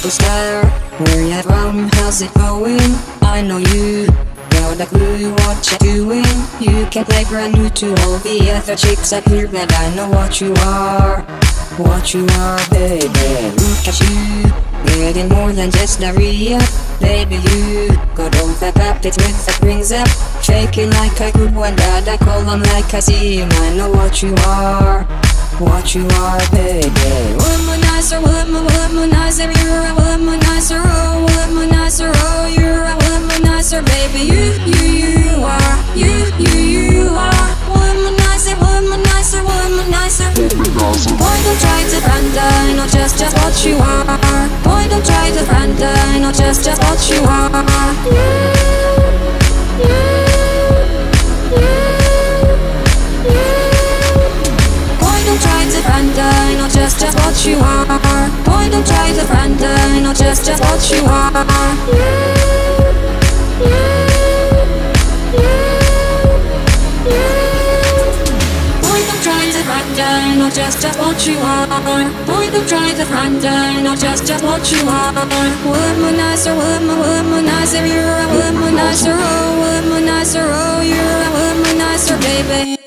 superstar. Where you from? How's it going? I know you got a clue what you're doing. You can play brand new to all the other chicks up here, but I know what you are. What you are, baby. Look at you, getting more than just a re-up. Baby, you got all the puppets with the rings up, shaking like a good one that I call on like I see him. I know what you are. What you are, baby. Womanizer, womanizer, you're a womanizer, oh, womanizer, oh, you're a womanizer, baby. You are, you are. Womanizer, womanizer, womanizer. Boy, don't try to front, I know just what you are. Boy, don't try to front, I know just what you are. I know just what you are. Boy, don't try to front, I know just what you are. Boy, don't try to front, I know just what you are. Boy, don't try to front, I know just what you are. Womanizer, womanizer, you're a womanizer, oh, womanizer, oh, you're a womanizer, baby.